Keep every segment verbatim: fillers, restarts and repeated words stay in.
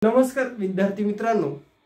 नमस्कार विद्यार्थी मित्रांनो,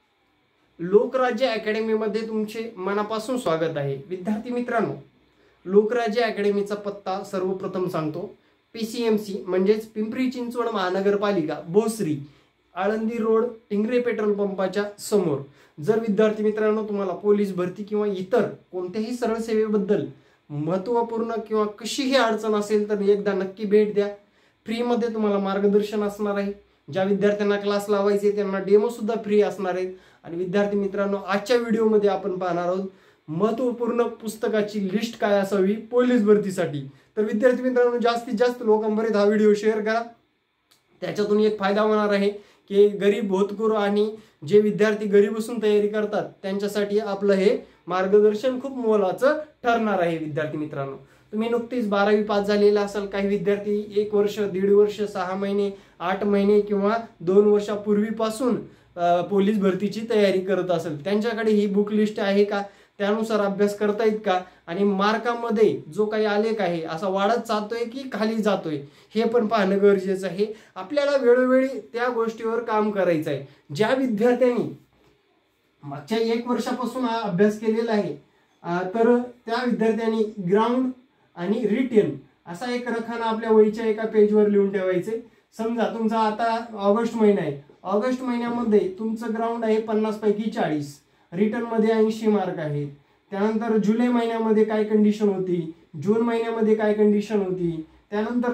लोकराज्य अकॅडमी मध्ये तुमचे मनापासून स्वागत आहे। विद्यार्थी मित्रांनो, लोकराज्य अकॅडमीचा पत्ता सर्वप्रथम सांगतो। पीसीएमसी म्हणजेच पिंपरी चिंचवड महानगरपालिका, भोसरी, आळंदी रोड, टिंगरे पेट्रोल पंपाच्या समोर। जर विद्यार्थी मित्रांनो तुम्हाला पोलीस भरती किंवा इतर कोणत्याही सरळ सेवेबद्दल महत्त्वपूर्ण किंवा कशीही अडचण असेल तर एकदा नक्की भेट द्या। फ्री मध्ये तुम्हाला मार्गदर्शन असणार आहे। ज्या विद्यार्थ्यांना क्लास लावायचे त्यांना डेमो सुद्धा फ्री असणार आहेत। आणि विद्यार्थी मित्रांनो, आजच्या व्हिडिओमध्ये आपण पाहणार आहोत महत्त्वपूर्ण पुस्तकाची लिस्ट काय असावी पोलीस भरतीसाठी। तर विद्यार्थी मित्रांनो, जास्तीत जास्त लोकांपर्यंत हा व्हिडिओ शेअर करा। त्याच्यातून एक फायदा होणार आहे की गरीब होतकरू आणि जे विद्यार्थी घरी बसून तयारी करतात त्यांच्यासाठी आपलं हे मार्गदर्शन खूप मोलाचं ठरणार आहे। विद्यार्थी मित्रांनो, तुम्ही नुकतीच बारावी पास झालेला असाल, काही विद्यार्थी एक वर्ष, दीड वर्ष, सहा महिने, आठ महिने किंवा दोन वर्षापूर्वीपासून पोलीस भरतीची तयारी करत असेल, त्यांच्याकडे ही बुक लिस्ट आहे का, त्यानुसार अभ्यास करतायत का, आणि मार्कामध्ये जो काही आलेख आहे असा वाढत जातोय की खाली जातोय हे पण पाहणं गरजेचं आहे। आपल्याला वेळोवेळी त्या गोष्टीवर काम करायचं आहे। ज्या विद्यार्थ्यांनी मागच्या एक वर्षापासून हा अभ्यास केलेला आहे तर त्या विद्यार्थ्यांनी ग्राउंड आणि रिटेन असा एक रखाना आपल्या वहीच्या एका पेजवर लिहून ठेवायचे। समजा तुमचा आता ऑगस्ट महिना आहे, ऑगस्ट महिन्यामध्ये तुमचं ग्राउंड आहे पन्नास पैकी चाळीस, रिटर्न मध्ये ऐंशी मार्क आहेत। त्यानंतर जुलै महिन्यामध्ये काय कंडिशन होती, जून महिन्यामध्ये काय कंडिशन होती, त्यानंतर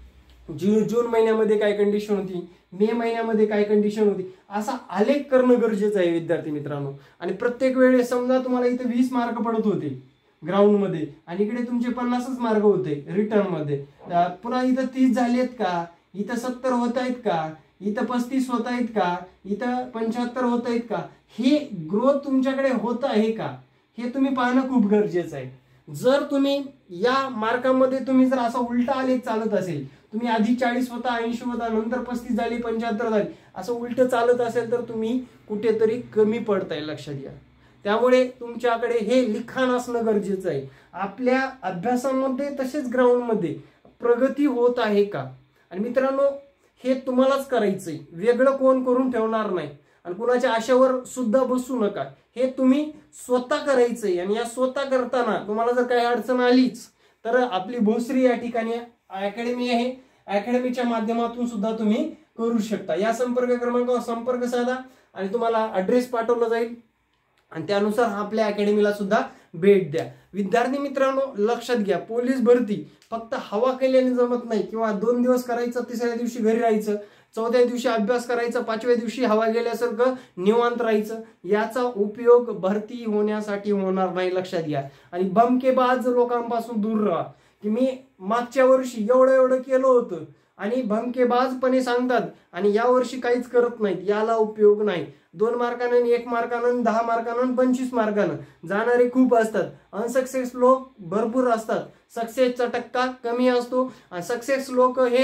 जून जून महिन्यामध्ये काय कंडिशन होती, मे महिन्यामध्ये काय कंडिशन होती, असा आलेख करणं गरजेचं आहे विद्यार्थी मित्रांनो। आणि प्रत्येक वेळेस समजा तुम्हाला इथे वीस मार्क पडत होते ग्राउंड मध्ये आणि इकडे तुमचे पन्नासच मार्क होते रिटर्न मध्ये, पुन्हा इथं तीस झालेत का, इथं सत्तर होत आहेत का, इथं पस्तीस होत आहेत का, इथं पंच्याहत्तर होत आहेत का, हे ग्रोथ तुमच्याकडे होत आहे का हे तुम्ही पाहणं खूप गरजेचं आहे। जर तुम्ही या मार्कामध्ये तुम्ही जर असा उलटा आलेख चालत असेल, तुम्ही आधी चाळीस होता, ऐंशी होता, नंतर पस्तीस झाली, पंच्याहत्तर झाली, असं उलट चालत असेल तर तुम्ही कुठेतरी कमी पडताय, लक्षात घ्या। त्यामुळे तुमच्याकडे हे लिखाण असणं गरजेचं आहे। आपल्या अभ्यासामध्ये तसेच ग्राउंड मध्ये प्रगती होत आहे का, आणि मित्रांनो हे तुम्हालाच करायचंय, वेगळं कोण करून ठेवणार नाही। आणि कुणाच्या आशेवर सुद्धा बसू नका, हे तुम्ही स्वतः करायचंय। आणि या स्वतः करताना तुम्हाला जर काही अडचण आलीच तर आपली भोसरी या ठिकाणी अकॅडमी आहे, अकॅडमीच्या माध्यमातून सुद्धा तुम्ही करू शकता। या संपर्क क्रमांकावर संपर्क साधा आणि तुम्हाला ऍड्रेस पाठवला जाईल आणि त्यानुसार आपल्या अकॅडमीला सुद्धा भेट द्या। विद्यार्थी मित्रांनो, लक्षात घ्या, पोलीस भरती फक्त हवा केल्याने जमत नाही, किंवा दोन दिवस करायचं, तिसऱ्या दिवशी घरी राहायचं, चौथ्या दिवशी अभ्यास करायचा, पाचव्या दिवशी हवा गेल्यासारखं निवांत राहायचं, याचा उपयोग भरती होण्यासाठी होणार नाही, लक्षात घ्या। आणि भमकेबाज लोकांपासून दूर राहा, की मी मागच्या वर्षी एवढं एवढं केलं होतं आणि भमकेबाजपणे सांगतात आणि या वर्षी काहीच करत नाहीत, याला उपयोग नाही। दोन मार्कानं, एक मार्कानं, दहा मार्कानं, पंचवीस मार्कानं जाणारे खूप असतात, अनसक्सेस लोक भरपूर असतात, सक्सेसचा टक्का कमी असतो। आणि सक्सेस लोक हे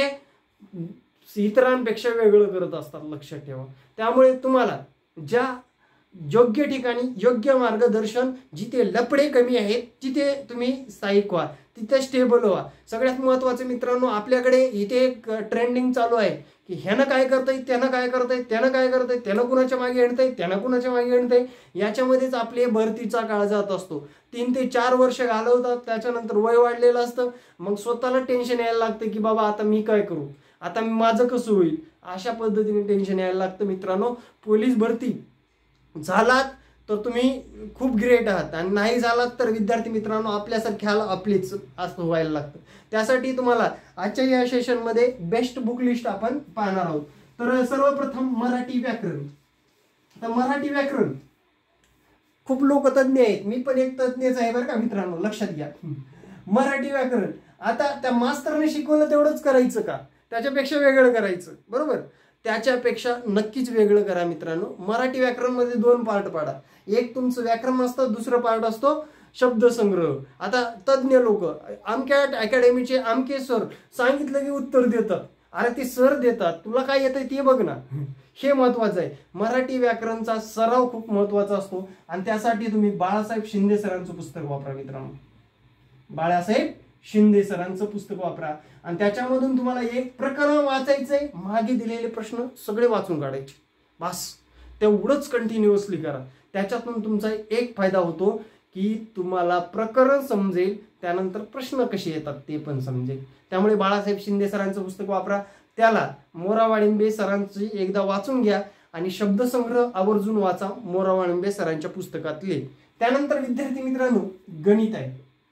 इतरांपेक्षा वेगळं करत असतात, लक्षात ठेवा। त्यामुळे तुम्हाला ज्या योग्य ठिकाणी योग्य मार्गदर्शन, जिथे लपडे कमी आहेत तिथे तुम्ही स्थायिक व्हा, तिथे स्टेबल व्हा। सगळ्यात महत्वाचं मित्रांनो, आपल्याकडे इथे एक ट्रेंडिंग चालू आहे की ह्यानं काय करताय, त्यानं काय करताय, त्यानं काय करताय, त्यानं कुणाच्या मागे हिंडताय, त्यानं कुणाच्या मागे हिंडताय, याच्यामध्येच आपले भरतीचा काळ जात असतो। तीन ते चार वर्ष घालवतात, त्याच्यानंतर वय वाढलेलं असतं, मग स्वतःला टेन्शन यायला लागतं की बाबा आता मी काय करू, आता माझं कसं होईल, अशा पद्धतीने टेन्शन यायला लागतं। मित्रांनो, पोलीस भरती झालात तर तुम्ही खूप ग्रेट आहात, आणि नाही झालात तर विद्यार्थी मित्रांनो आपल्यासारख्याला आपलीच असं व्हायला लागतं। त्यासाठी तुम्हाला आजच्या या सेशन मध्ये बेस्ट बुक लिस्ट आपण पाहणार आहोत। तर सर्वप्रथम मराठी व्याकरण। आता मराठी व्याकरण खूप लोक तज्ञ आहेत, मी पण एक तज्ञच आहे बरं का मित्रांनो, लक्षात घ्या। मराठी व्याकरण आता त्या मास्तरने शिकवलं तेवढंच करायचं का, त्याच्यापेक्षा वेगळं करायचं, बरोबर, त्याच्यापेक्षा नक्कीच वेगळं करा मित्रांनो। मराठी व्याकरण मध्ये दोन पार्ट पाडा, एक तुमचं व्याकरण असतं, दुसरं पार्ट असतो शब्दसंग्रह। आता तज्ञ लोक आमक्या अकॅडमीचे आमके सर सांगितलं की उत्तर देतात, अरे ते सर देतात, तुला काय येतंय ते बघ ना, हे महत्वाचं आहे। मराठी व्याकरणचा सराव खूप महत्वाचा असतो आणि त्यासाठी तुम्ही बाळासाहेब शिंदे सरांचं पुस्तक वापरा मित्रांनो, बाळासाहेब शिंदे सरांचं पुस्तक वापरा आणि त्याच्यामधून तुम्हाला एक प्रकरण वाचायचंय, मागे दिलेले प्रश्न सगळे वाचून काढायचे, बस तेवढंच कंटिन्युअसली करा. त्याच्यातून तुमचा एक फायदा होतो की तुम्हाला प्रकरण समजेल, त्यानंतर प्रश्न कसे येतात ते पण समजेल. त्यामुळे बाळासाहेब शिंदे सरांचं पुस्तक वापरा, त्याला मोरा वाळिंबे सरांची एकदा वाचून घ्या आणि शब्दसंग्रह आवर्जून वाचा मोरा वाळिंबे सरांच्या पुस्तकातले. त्यानंतर विद्यार्थी मित्रांनो गणित आहे.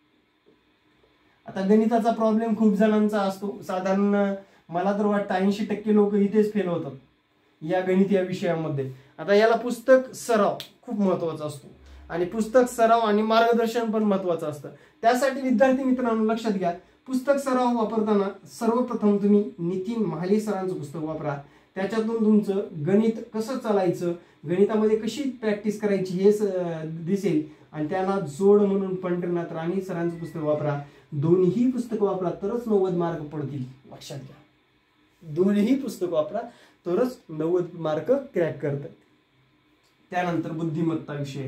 आता गणिताचा प्रॉब्लेम खूप जणांचा असतो. साधारण मला तर वाटतं ऐंशी टक्के लोक इथेच फेल होतात या गणित या विषयामध्ये. आता याला पुस्तक सराव खूप महत्वाचा असतो आणि पुस्तक सराव आणि मार्गदर्शन पण महत्वाचं असतं. त्यासाठी विद्यार्थी मित्रांनो लक्षात घ्या, पुस्तक सराव वापरताना सर्वप्रथम तुम्ही नितीन महाले सरांचं पुस्तक वापरा. त्याच्यातून तुमचं गणित कसं चालायचं, गणितामध्ये कशी प्रॅक्टिस करायची हे दिसेल. आणि त्याला जोड म्हणून पंढरीनाथ राणे सरांचं पुस्तक वापरा. दोन्ही पुस्तकं वापरा तरच नव्वद मार्क पडतील. लक्षात घ्या, दोन्ही पुस्तक वापरा तरच नव्वद मार्क क्रॅक करतात. त्यानंतर बुद्धिमत्ता विषय.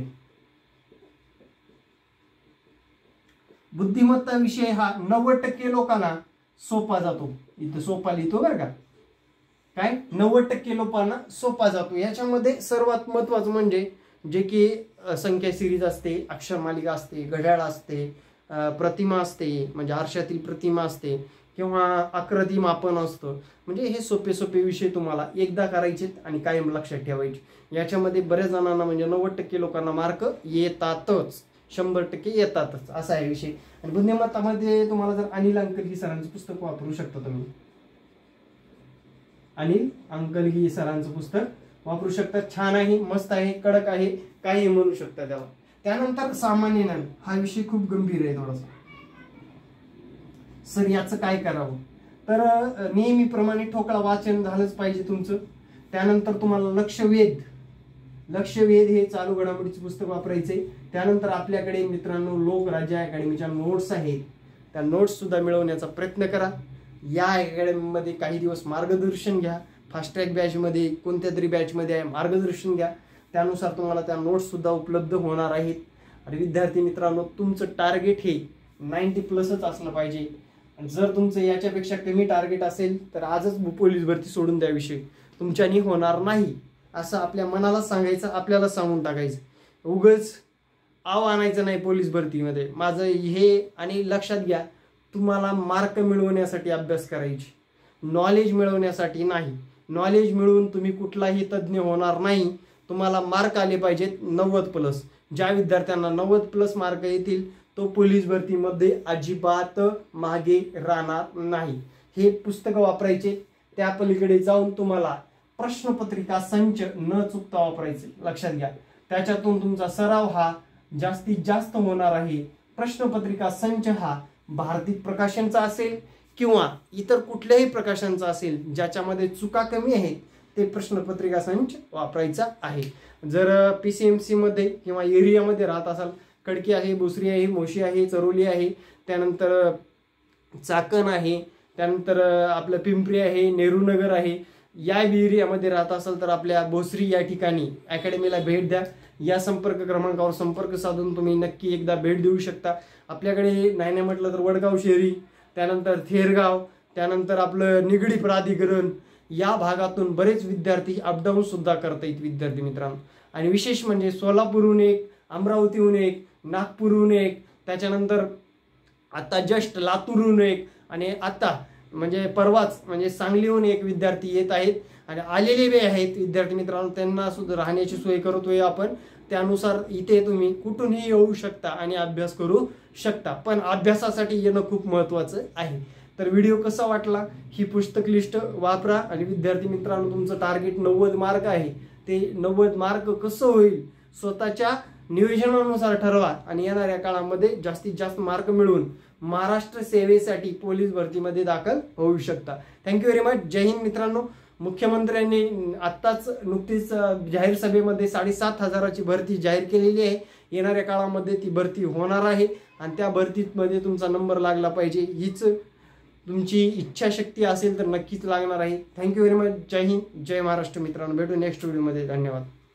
बुद्धिमत्ता विषय हा नव्वद टक्के लोकांना सोपा जातो. इथं सोपा लिहितो बरं का, काय नव्वद टक्के लोकांना सोपा जातो. याच्यामध्ये सर्वात महत्वाचं म्हणजे जे की संख्या सिरीज असते, अक्षर मालिका असते, घड्याळ असते, प्रतिमा असते म्हणजे आरशातील प्रतिमा असते किंवा आकृती मापन असतं. म्हणजे हे सोपे सोपे विषय तुम्हाला एकदा करायचे आणि कायम लक्षात ठेवायचे. याच्यामध्ये बऱ्याच जणांना म्हणजे नव्वद टक्के लोकांना मार्क येतातच, शंभर टक्के येतातच असा आहे विषय. आणि बुद्धिमत्तामध्ये तुम्हाला जर अनिल अंकलगी सरांचं पुस्तक वापरू शकता तुम्ही. अनिल अंकलगी सरांचं पुस्तक वापरू शकता. छान आहे, मस्त आहे, कडक आहे, काही म्हणू शकता त्याला. त्यानंतर सामान्य ज्ञान हा विषय खूप गंभीर आहे थोडासा. सर याचं काय करावं, तर नेहमीप्रमाणे ठोकळा वाचन झालंच पाहिजे तुमचं. त्यानंतर तुम्हाला लक्षवेध लक्षवेध हे चालू घडामोडीचं पुस्तक वापरायचंय. त्यानंतर आपल्याकडे मित्रांनो लोकराज्य अकॅडमीच्या नोट्स आहेत, त्या नोट्स सुद्धा मिळवण्याचा प्रयत्न करा. या अकॅडमीमध्ये काही दिवस मार्गदर्शन घ्या. फास्ट ट्रॅक बॅचमध्ये कोणत्या तरी बॅचमध्ये आहे मार्गदर्शन घ्या, त्यानुसार तुम्हाला त्या नोट्स सुद्धा उपलब्ध होणार आहेत. आणि विद्यार्थी मित्रांनो तुमचं टार्गेट हे नाईन्टी प्लसच असलं पाहिजे. जर तुमचं याच्यापेक्षा कमी टार्गेट असेल तर आजच पोलीस भरती सोडून द्याविषयी, तुमच्यानी होणार नाही असं आपल्या मनाला सांगायचं, आपल्याला सांगून टाकायचं. उगाच आव आणायचं नाही पोलीस भरतीमध्ये माझं हे. आणि लक्षात घ्या, तुम्हाला मार्क मिळवण्यासाठी अभ्यास करायची, नॉलेज मिळवण्यासाठी नाही. नॉलेज मिळवून तुम्ही कुठलाही तज्ज्ञ होणार नाही. तुम्हाला मार्क आले पाहिजेत नव्वद प्लस. ज्या विद्यार्थ्यांना नव्वद प्लस मार्क येतील तो पोलीस भरतीमध्ये अजिबात मागे राहणार नाही. हे पुस्तकं वापरायचे. त्या पलीकडे जाऊन तुम्हाला प्रश्नपत्रिका संच न चुकता वापरायचे. लक्षात घ्या, त्याच्यातून तुमचा सराव हा जास्तीत जास्त होणार आहे. प्रश्नपत्रिका संच हा भारतीय प्रकाशनचा असेल किंवा इतर कुठल्याही प्रकाशनचा असेल ज्याच्यामध्ये चुका कमी आहेत ते प्रश्नपत्रिका संच वापरायचा आहे. जर पीसीएमसी मध्ये किंवा एरियामध्ये राहत असाल, खडकी आहे, भोसरी आहे, मोशी आहे, चरोली आहे, त्यानंतर चाकण आहे, त्यानंतर आपलं पिंपरी आहे, नेहरूनगर आहे, या एरियामध्ये राहत असाल तर आपल्या भोसरी या ठिकाणी अकॅडमीला भेट द्या. या संपर्क क्रमांकावर संपर्क साधून तुम्ही नक्की एकदा भेट देऊ शकता. आपल्याकडे नाही नाही म्हटलं तर वडगाव शहरी, त्यानंतर थेरगाव, त्यानंतर आपलं निगडी प्राधिकरण या भागातून बरेच विद्यार्थी अपडाऊन सुद्धा करतायत विद्यार्थी मित्रांनो. आणि विशेष म्हणजे सोलापूरहून एक, अमरावतीहून एक, नागपूरहून एक, त्याच्यानंतर आता जस्ट लातूरहून एक आणि आता म्हणजे परवाच म्हणजे सांगलीहून एक विद्यार्थी येत आहेत. आणि आलेले बी आहेत विद्यार्थी मित्रांनो, त्यांना सुद्धा राहण्याची सोय करतोय आपण. त्यानुसार इथे तुम्ही कुठूनही येऊ शकता आणि अभ्यास करू शकता. पण अभ्यासासाठी येणं खूप महत्त्वाचं आहे. तर व्हिडिओ कसा वाटला, ही पुस्तक लिस्ट वापरा. आणि विद्यार्थी मित्रांनो तुमचं टार्गेट नव्वद मार्क आहे, ते नव्वद मार्क कसं होईल स्वतःच्या नियोजनानुसार ठरवा आणि येणाऱ्या काळामध्ये जास्तीत जास्त मार्क मिळवून महाराष्ट्र सेवेसाठी पोलीस भरतीमध्ये दाखल होऊ शकता. Thank you very much. जय हिंद मित्रांनो. मुख्यमंत्र्यांनी आत्ताच नुकतीच जाहीर सभेमध्ये साडेसात हजाराची भरती जाहीर केलेली आहे. येणाऱ्या काळामध्ये ती भरती होणार आहे आणि त्या भरतीमध्ये तुमचा नंबर लागला पाहिजे हीच तुमची इच्छाशक्ती असेल तर नक्कीच लागणार आहे. Thank you very much. जय हिंद, जय महाराष्ट्र मित्रांनो. भेटू नेक्स्ट व्हिडिओमध्ये. धन्यवाद.